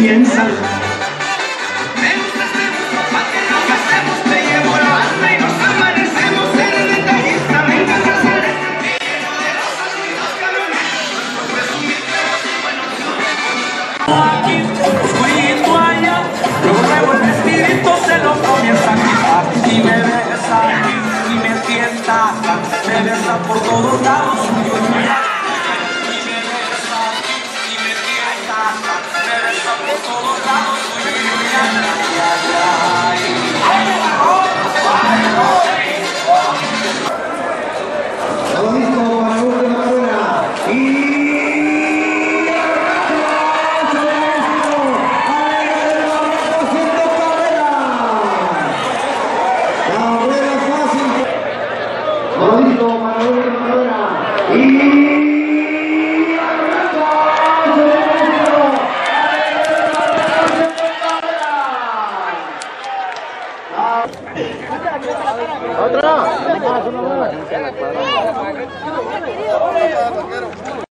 comienzan. Me gusta este mundo, pa' que nos gastemos, te llevo la banda y nos amanecemos. Eres detallista, me encanta ser este lleno de rosas y dos camionetas. No es presumir, pero sí buenos Aquí, oscurito allá, luego el vestidito se lo comienza a quitar. Y me besa aquí, y me tienta acá, me besa por todos lados. Y me besa aquí, y me tienta acá, me besa por todos lados. Lo mismo para última hora. Y ¡Otra!